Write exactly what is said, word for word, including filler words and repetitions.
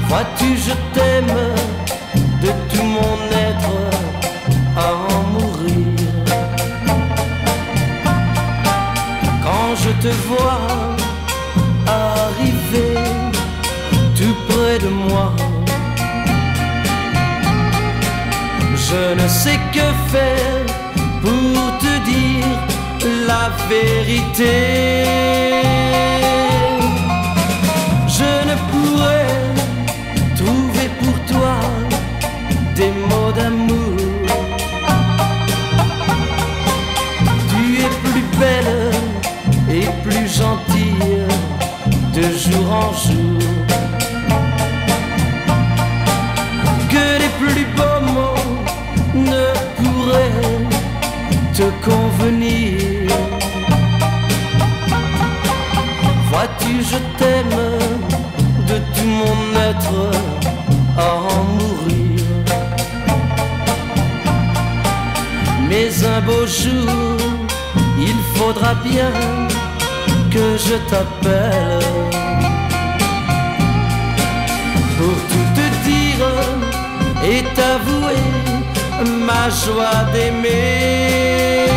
Vois-tu, je t'aime de tout mon être à en mourir. Quand je te vois arriver tout près de moi, je ne sais que faire pour te dire la vérité. Je ne pourrais trouver pour toi des mots d'amour. Tu es plus belle et plus gentille de jour en jour, que les plus beaux mots ne pourraient te convenir. Vois-tu, je t'aime de tout mon être à en mourir. Mais un beau jour, il faudra bien que je t'appelle pour tout te dire et t'avouer ma joie d'aimer.